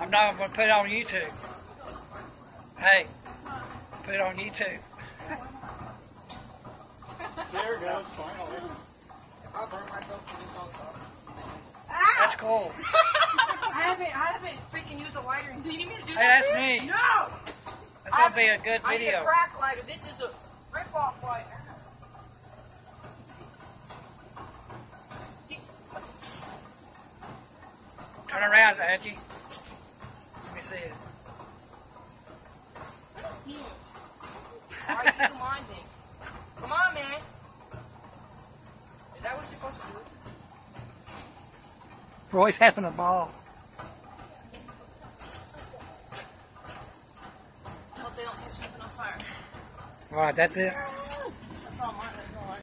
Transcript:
No, I'm going to put it on YouTube. Hey, put it on YouTube. There it goes, finally. I'll burn myself to this also. That's cool. I haven't freaking used a lighter. Do you need me to do Hey, that? that's me. No! That's going to be a good I need a video. crack lighter. This is a rip-off lighter. Turn around, Angie. Let me see it. Alright, you don't mind me. Come on, man. Is that what you're supposed to do? Roy's having a ball. I hope they don't catch something on fire. All right, that's it. That's all mine.